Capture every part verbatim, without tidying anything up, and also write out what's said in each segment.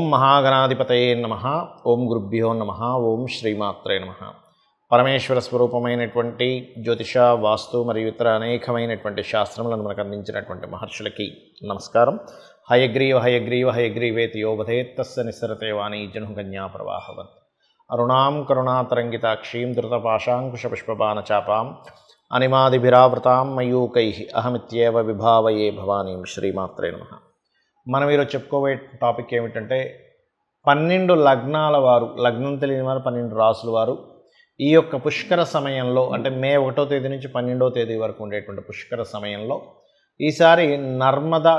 మహాగణాధిపతయే నమః. ఓం గురుభ్యో నమః. ఓం శ్రీమాత్రే నమః. పరమేశ్వర స్వరూపమైనటువంటి జ్యోతిష, వాస్తు మరియు ఇతర అనేకమైనటువంటి శాస్త్రములను మనకు అందించినటువంటి మహర్షులకి నమస్కారం. హయగ్రీవ హయగ్రీవ హయగ్రీవేతి యోబధేత్తస్య నిస్సరతే వాణి జనుకన్యా ప్రవాహవత్. అరుణాం కరుణాతరంగితాక్షీం ధృతపాశాంకుశపుష్పబాణచాపాం అనిమాదిభిరావృతాం మయూకైః అహమిత్యేవ విభావయే భవానీం. శ్రీమాత్రే నమః. మనం ఈరోజు చెప్పుకోబోయే టాపిక్ ఏమిటంటే, పన్నెండు లగ్నాల వారు, లగ్నం తెలియని వారు, పన్నెండు రాసుల వారు ఈ యొక్క పుష్కర సమయంలో, అంటే మే ఒకటో తేదీ నుంచి పన్నెండవ తేదీ వరకు ఉండేటువంటి పుష్కర సమయంలో ఈసారి నర్మదా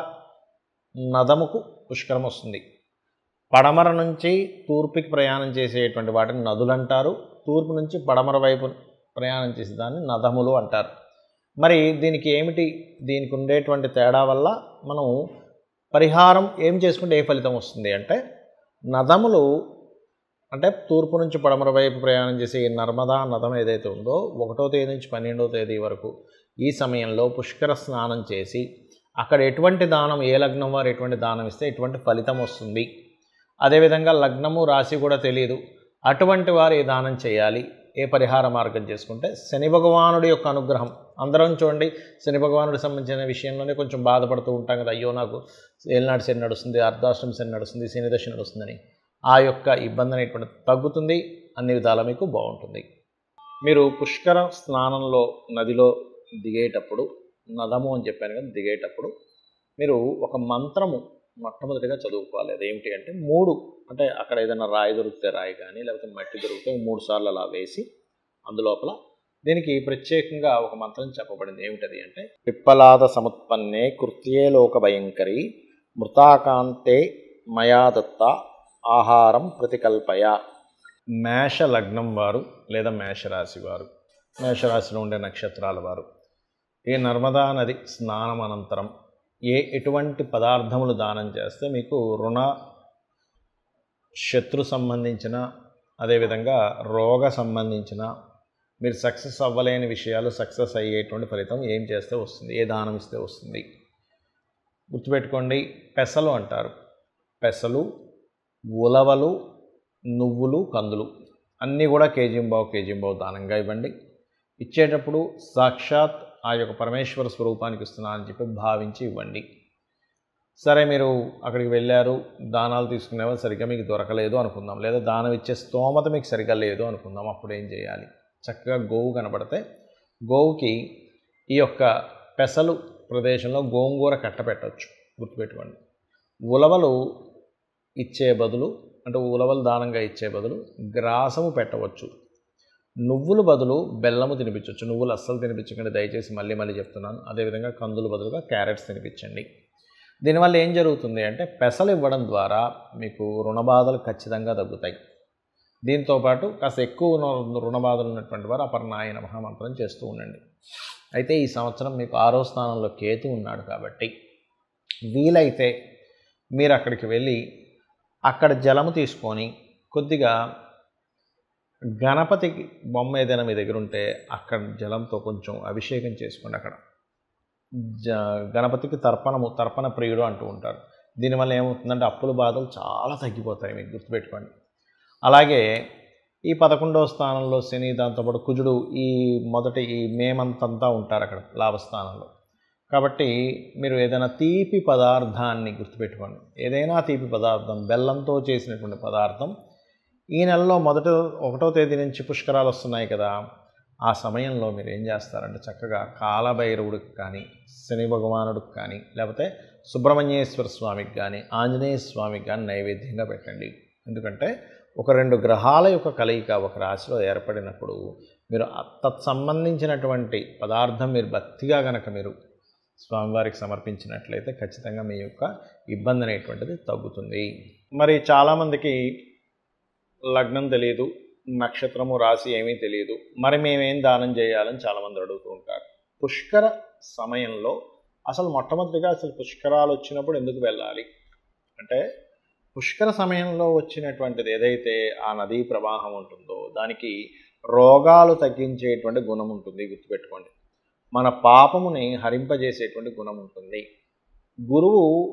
నదముకు పుష్కరం వస్తుంది. పడమర నుంచి తూర్పుకి ప్రయాణం చేసేటువంటి వాటిని నదులు అంటారు. తూర్పు నుంచి పడమర వైపు ప్రయాణం చేసే దాన్ని నదములు అంటారు. మరి దీనికి ఏమిటి, దీనికి ఉండేటువంటి తేడా వల్ల మనం పరిహారం ఏం చేసుకుంటే ఏ ఫలితం వస్తుంది అంటే, నదములు అంటే తూర్పు నుంచి పడమర వైపు ప్రయాణం చేసే ఈ నర్మదా నదం ఏదైతే ఉందో, ఒకటో తేదీ నుంచి పన్నెండవ తేదీ వరకు ఈ సమయంలో పుష్కర స్నానం చేసి అక్కడ ఎటువంటి దానం, ఏ లగ్నం వారు ఎటువంటి దానం ఇస్తే ఎటువంటి ఫలితం వస్తుంది, అదేవిధంగా లగ్నము రాశి కూడా తెలియదు అటువంటి వారు ఏ దానం చేయాలి, ఏ పరిహార మార్గం చేసుకుంటే శని భగవానుడి యొక్క అనుగ్రహం. అందరం చూడండి, శని భగవానుడికి సంబంధించిన విషయంలోనే కొంచెం బాధపడుతూ ఉంటాం కదా, అయ్యో నాకు ఏలినాడు శని నడుస్తుంది, అర్ధాష్టమి శని నడుస్తుంది, శని దశ నడుస్తుందని. ఆ యొక్క ఇబ్బంది అనేటువంటి తగ్గుతుంది, అన్ని విధాలా మీకు బాగుంటుంది. మీరు పుష్కర స్నానంలో నదిలో దిగేటప్పుడు, నదము అని చెప్పాను కదా, దిగేటప్పుడు మీరు ఒక మంత్రము మొట్టమొదటిగా చదువుకోవాలి. అదేమిటి అంటే, మూడు అంటే అక్కడ ఏదైనా రాయి దొరికితే రాయి కానీ, లేకపోతే మట్టి దొరికితే మూడు సార్లు అలా వేసి అందులోపల దీనికి ప్రత్యేకంగా ఒక మంత్రం చెప్పబడింది. ఏమిటది అంటే, పిప్పలాద సముత్పన్నే కృత్యే లోక భయంకరి మృతాకాంతే మయా దత్త ఆహారం ప్రతికల్పయ. మేష లగ్నం వారు లేదా మేషరాశి వారు, మేషరాశిలో ఉండే నక్షత్రాల వారు ఈ నర్మదా నది స్నానం అనంతరం ఏ ఎటువంటి పదార్థములు దానం చేస్తే మీకు రుణ, శత్రు సంబంధించిన, అదేవిధంగా రోగ సంబంధించిన, మీరు సక్సెస్ అవ్వలేని విషయాలు సక్సెస్ అయ్యేటువంటి ఫలితం ఏం చేస్తే వస్తుంది, ఏ దానం ఇస్తే వస్తుంది. గుర్తుపెట్టుకోండి, పెసలు అంటారు. పెసలు, ఉలవలు, నువ్వులు, కందులు అన్నీ కూడా కేజీంబావు కేజీంబావు దానంగా ఇవ్వండి. ఇచ్చేటప్పుడు సాక్షాత్ ఆ యొక్క పరమేశ్వర స్వరూపానికి ఇస్తున్నా అని చెప్పి భావించి ఇవ్వండి. సరే, మీరు అక్కడికి వెళ్ళారు, దానాలు తీసుకునేవారు సరిగ్గా మీకు దొరకలేదు అనుకుందాం, లేదా దానం ఇచ్చే స్తోమత మీకు సరిగ్గా లేదు అనుకుందాం. అప్పుడు ఏం చేయాలి? చక్కగా గోవు కనబడితే గోవుకి ఈ యొక్క పెసలు ప్రదేశంలో గోంగూర కట్ట పెట్టవచ్చు. గుర్తుపెట్టుకోండి. ఉలవలు ఇచ్చే బదులు, అంటే ఉలవలు దానంగా ఇచ్చే బదులు గ్రాసము పెట్టవచ్చు. నువ్వులు బదులు బెల్లము తినిపించవచ్చు. నువ్వులు అస్సలు తినిపించకండి దయచేసి, మళ్ళీ మళ్ళీ చెప్తున్నాను. అదేవిధంగా కందులు బదులుగా క్యారెట్స్ తినిపించండి. దీనివల్ల ఏం జరుగుతుంది అంటే, పెసలు ఇవ్వడం ద్వారా మీకు రుణబాధలు ఖచ్చితంగా తగ్గుతాయి. దీంతోపాటు కాస్త ఎక్కువ రుణబాధలు ఉన్నటువంటి వారు అపర్ణాయ నమః మంత్రం చేస్తూ ఉండండి. అయితే ఈ సంవత్సరం మీకు ఆరో స్థానంలో కేతు ఉన్నాడు కాబట్టి వీలైతే మీరు అక్కడికి వెళ్ళి అక్కడ జలము తీసుకొని కొద్దిగా గణపతికి బొమ్మ ఏదైనా మీ దగ్గర ఉంటే అక్కడ జలంతో కొంచెం అభిషేకం చేసుకోండి. అక్కడ జ గణపతికి తర్పణము, తర్పణ ప్రియుడు అంటూ ఉంటారు. దీనివల్ల ఏమవుతుందంటే అప్పుల బాధలు చాలా తగ్గిపోతాయి, మీకు గుర్తుపెట్టుకోండి. అలాగే ఈ పదకొండవ స్థానంలో శని, దాంతోపాటు కుజుడు ఈ మొదటి ఈ మే మంత్ అంతా ఉంటారు అక్కడ లాభస్థానంలో. కాబట్టి మీరు ఏదైనా తీపి పదార్థాన్ని గుర్తుపెట్టుకోండి, ఏదైనా తీపి పదార్థం, బెల్లంతో చేసినటువంటి పదార్థం ఈ నెలలో మొదట ఒకటో తేదీ నుంచి పుష్కరాలు వస్తున్నాయి కదా, ఆ సమయంలో మీరు ఏం చేస్తారంటే చక్కగా కాలభైరవుడికి కానీ, శని భగవానుడికి కానీ, లేకపోతే సుబ్రహ్మణ్యేశ్వర స్వామికి కానీ, ఆంజనేయ స్వామికి కానీ నైవేద్యంగా పెట్టండి. ఎందుకంటే ఒక రెండు గ్రహాల యొక్క కలయిక ఒక రాశిలో ఏర్పడినప్పుడు మీరు తత్సంబంధించినటువంటి పదార్థం మీరు భక్తిగా కనుక మీరు స్వామివారికి సమర్పించినట్లయితే ఖచ్చితంగా మీ యొక్క ఇబ్బంది అనేటువంటిది తగ్గుతుంది. మరి చాలామందికి లగ్నం తెలియదు, నక్షత్రము, రాశి ఏమీ తెలియదు, మరి మేమేం దానం చేయాలని చాలామంది అడుగుతూ ఉంటారు. పుష్కర సమయంలో అసలు మొట్టమొదటిగా అసలు పుష్కరాలు వచ్చినప్పుడు ఎందుకు వెళ్ళాలి అంటే, పుష్కర సమయంలో వచ్చినటువంటిది ఏదైతే ఆ నదీ ప్రవాహం ఉంటుందో దానికి రోగాలు తగ్గించేటువంటి గుణం ఉంటుంది. గుర్తుపెట్టుకోండి. మన పాపముని హరింపజేసేటువంటి గుణం ఉంటుంది. గురువు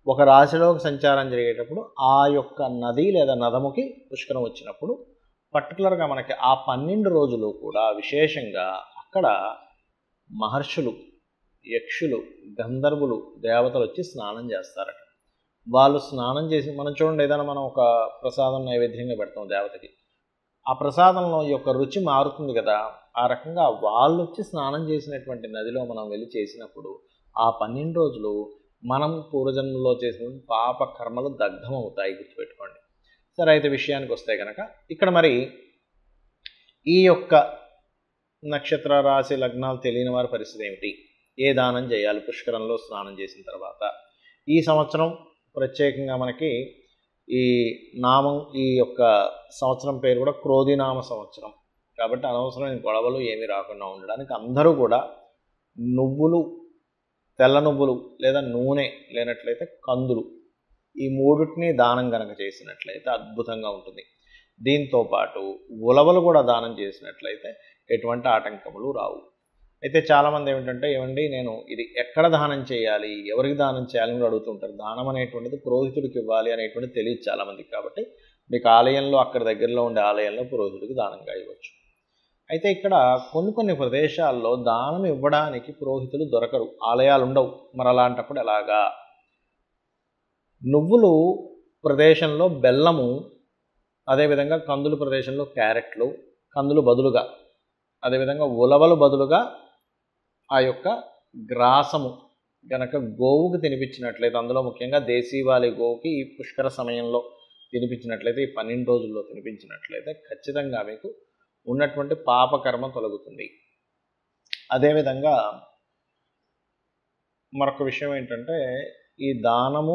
ఒక రాశిలోకి సంచారం జరిగేటప్పుడు ఆ యొక్క నది లేదా నదముకి పుష్కరం వచ్చినప్పుడు పర్టికులర్గా మనకి ఆ పన్నెండు రోజులు కూడా విశేషంగా అక్కడ మహర్షులు, యక్షులు, గంధర్వులు, దేవతలు వచ్చి స్నానం చేస్తారట. వాళ్ళు స్నానం చేసి, మనం చూడండి ఏదైనా మనం ఒక ప్రసాదం నైవేద్యంగా పెడతాం దేవతకి, ఆ ప్రసాదంలో యొక్క రుచి మారుతుంది కదా, ఆ రకంగా వాళ్ళు వచ్చి స్నానం చేసినటువంటి నదిలో మనం వెళ్ళి చేసినప్పుడు ఆ పన్నెండు రోజులు మనం పూర్వజన్మలో చేసిన పాప కర్మలు దగ్ధం అవుతాయి, గుర్తుపెట్టుకోండి. సరే, అయితే విషయానికి వస్తే కనుక ఇక్కడ మరి ఈ యొక్క నక్షత్ర రాశి లగ్నాలు తెలియని వారి పరిస్థితి ఏమిటి? ఏ దానం చేయాలి పుష్కరంలో స్నానం చేసిన తర్వాత? ఈ సంవత్సరం ప్రత్యేకంగా మనకి ఈ నామం, ఈ యొక్క సంవత్సరం పేరు కూడా క్రోధినామ సంవత్సరం కాబట్టి అనవసరమైన గొడవలు ఏమీ రాకుండా ఉండడానికి అందరూ కూడా నువ్వులు, తెల్ల నువ్వులు లేదా నూనె లేనట్లయితే కందులు, ఈ మూడింటిని దానం కనుక చేసినట్లయితే అద్భుతంగా ఉంటుంది. దీంతోపాటు ఉలవలు కూడా దానం చేసినట్లయితే ఎటువంటి ఆటంకములు రావు. అయితే చాలామంది ఏమిటంటే, ఏమండి నేను ఇది ఎక్కడ దానం చేయాలి, ఎవరికి దానం చేయాలని కూడా అడుగుతుంటారు. దానం అనేటువంటిది పురోహితుడికి ఇవ్వాలి అనేటువంటిది తెలియదు చాలామందికి. కాబట్టి మీకు ఆలయంలో, అక్కడ దగ్గరలో ఉండే ఆలయంలో పురోహితుడికి దానంగా ఇవ్వచ్చు. అయితే ఇక్కడ కొన్ని కొన్ని ప్రదేశాల్లో దానం ఇవ్వడానికి పురోహితులు దొరకరు, ఆలయాలు ఉండవు. మరి అలాంటప్పుడు ఎలాగా? నువ్వులు ప్రదేశంలో బెల్లము, అదేవిధంగా కందులు ప్రదేశంలో క్యారెట్లు, కందులు బదులుగా, అదేవిధంగా ఉలవలు బదులుగా ఆ యొక్క గ్రాసము గనక గోవుకి తినిపించినట్లయితే, అందులో ముఖ్యంగా దేశీవాలి గోవుకి ఈ పుష్కర సమయంలో తినిపించినట్లయితే, ఈ పన్నెండు రోజుల్లో తినిపించినట్లయితే ఖచ్చితంగా మీకు ఉన్నటువంటి పాపకర్మ తొలగుతుంది. అదేవిధంగా మరొక విషయం ఏంటంటే, ఈ దానము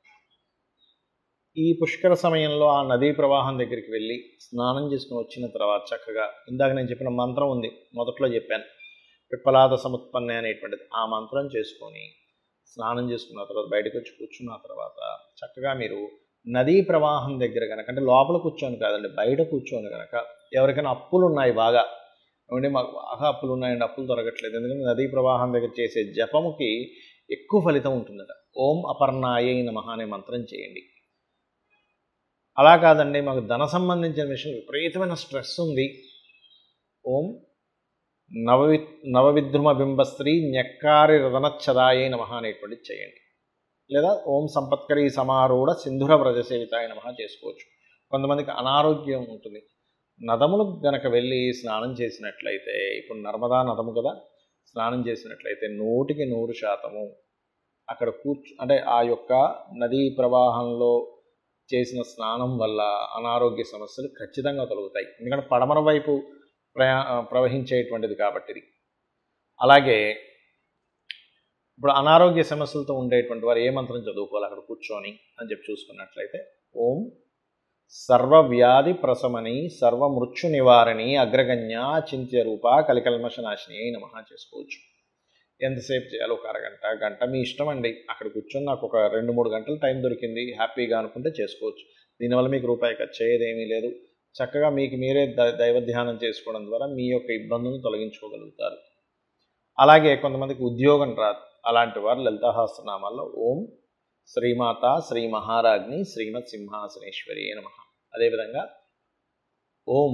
ఈ పుష్కర సమయంలో ఆ నదీ ప్రవాహం దగ్గరికి వెళ్ళి స్నానం చేసుకుని వచ్చిన తర్వాత చక్కగా ఇందాక నేను చెప్పిన మంత్రం ఉంది, మొదట్లో చెప్పాను, పిప్పలాద సముత్పన్నే అనేటువంటిది, ఆ మంత్రం చేసుకొని స్నానం చేసుకున్న తర్వాత బయటకు వచ్చి కూర్చున్న తర్వాత చక్కగా మీరు నదీ ప్రవాహం దగ్గర కనుక, అంటే లోపల కూర్చొని కాదండి, బయట కూర్చొని కనుక, ఎవరికైనా అప్పులు ఉన్నాయి బాగా, ఏమంటే మాకు బాగా అప్పులు ఉన్నాయండి, అప్పులు దొరకట్లేదు, ఎందుకంటే నదీ ప్రవాహం దగ్గర చేసే జపముకి ఎక్కువ ఫలితం ఉంటుందట. ఓం అపర్ణాయై నమః అనే మంత్రం చేయండి. అలా కాదండి, మాకు ధన సంబంధించిన విషయం విపరీతమైన స్ట్రెస్ ఉంది, ఓం నవవి నవవిద్రుమ బింబస్త్రీ న్యక్కారి రదనచ్చదాయే నమః అనేటువంటిది చేయండి. లేదా ఓం సంపత్కరీ సమారూఢ సింధుర వ్రజసేవితాయ నమః చేసుకోవచ్చు. కొంతమందికి అనారోగ్యం ఉంటుంది, నదములకు గనక వెళ్ళి స్నానం చేసినట్లయితే, ఇప్పుడు నర్మదా నదము కదా, స్నానం చేసినట్లయితే నూటికి నూరు శాతము అక్కడ కూర్చు, అంటే ఆ యొక్క నదీ ప్రవాహంలో చేసిన స్నానం వల్ల అనారోగ్య సమస్యలు ఖచ్చితంగా తొలగుతాయి. ఎందుకంటే పడమర వైపు ప్రయా ప్రవహించేటువంటిది కాబట్టి ఇది. అలాగే ఇప్పుడు అనారోగ్య సమస్యలతో ఉండేటువంటి వారు ఏ మంత్రం చదువుకోవాలి అక్కడ కూర్చొని అని చెప్పి చూసుకున్నట్లయితే, ఓం సర్వవ్యాధి ప్రశమని సర్వమృత్యు నివారణి అగ్రగణ్య చింత్య రూప కలికల్మష నాశిని అయి నమః చేసుకోవచ్చు. ఎంతసేపు చేయాలి? ఒక అరగంట, గంట మీ ఇష్టం అండి. అక్కడ కూర్చొని నాకు ఒక రెండు మూడు గంటలు టైం దొరికింది హ్యాపీగా అనుకుంటే చేసుకోవచ్చు. దీనివల్ల మీకు రూపాయి ఖర్చు అయ్యేదేమీ లేదు. చక్కగా మీకు మీరే ద దైవ ధ్యానం చేసుకోవడం ద్వారా మీ యొక్క ఇబ్బందులను తొలగించుకోగలుగుతారు. అలాగే కొంతమందికి ఉద్యోగం రాదు, అలాంటి వారు లలితా సహస్రనామాల్లో ఓం శ్రీమాత శ్రీ మహారాజ్ని శ్రీమత్ సింహాసనేశ్వరి నమః, అదేవిధంగా ఓం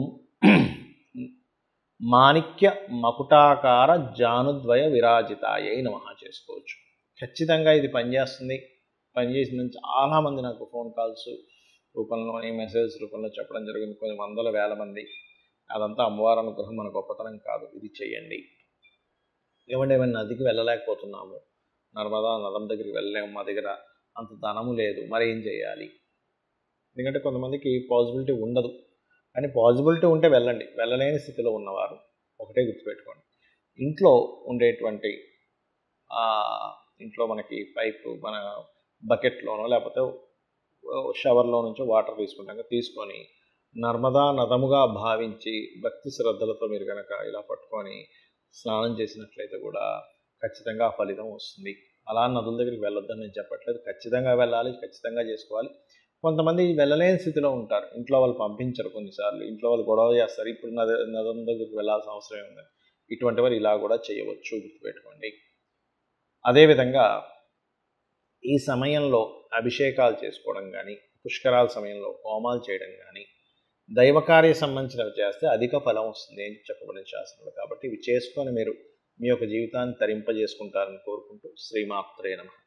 మాణిక్య మకుటాకార జానుద్వయ విరాజితాయై నమః చేసుకోవచ్చు. ఖచ్చితంగా ఇది పనిచేస్తుంది. పనిచేసిందని చాలామంది నాకు ఫోన్ కాల్స్ రూపంలో, మెసేజ్ రూపంలో చెప్పడం జరిగింది, కొన్ని వందల వేల మంది. అదంతా అమ్మవారి అనుగ్రహం, మన గొప్పతనం కాదు. ఇది చేయండి. ఏమంటే ఏమైనా నదికి వెళ్ళలేకపోతున్నాము, నర్మదా నదం దగ్గరికి వెళ్ళలేము, మా దగ్గర అంత ధనము లేదు, మరి ఏం చేయాలి? ఎందుకంటే కొంతమందికి పాసిబిలిటీ ఉండదు, కానీ పాసిబిలిటీ ఉంటే వెళ్ళండి. వెళ్ళలేని స్థితిలో ఉన్నవారు ఒకటే గుర్తుపెట్టుకోండి, ఇంట్లో ఉండేటువంటి ఇంట్లో మనకి పైపు, మన బకెట్లోనో లేకపోతే షవర్లో నుంచో వాటర్ తీసుకుంటాం, తీసుకొని నర్మదా నదముగా భావించి భక్తి శ్రద్ధలతో మీరు కనుక ఇలా పట్టుకొని స్నానం చేసినట్లయితే కూడా ఖచ్చితంగా ఆ ఫలితం వస్తుంది. అలా నదుల దగ్గరికి వెళ్ళొద్దని నేను చెప్పట్లేదు, ఖచ్చితంగా వెళ్ళాలి, ఖచ్చితంగా చేసుకోవాలి. కొంతమంది వెళ్ళలేని స్థితిలో ఉంటారు, ఇంట్లో వాళ్ళు పంపించరు, కొన్నిసార్లు ఇంట్లో వాళ్ళు గొడవ చేస్తారు, ఇప్పుడు నది నదం దగ్గరికి వెళ్ళాల్సిన అవసరం ఉంది. ఇటువంటి వారు ఇలా కూడా చేయవచ్చు, గుర్తుపెట్టుకోండి. అదేవిధంగా ఈ సమయంలో అభిషేకాలు చేసుకోవడం కానీ, పుష్కరాల సమయంలో హోమాలు చేయడం కానీ, దైవకార్య సంబంధించినవి చేస్తే అధిక ఫలం వస్తుంది అని చెప్పబడిన శాస్త్రంలో. కాబట్టి ఇవి చేసుకొని మీరు మీ యొక్క జీవితాన్ని తరింపజేసుకుంటారని కోరుకుంటూ శ్రీమాత్రే నమః.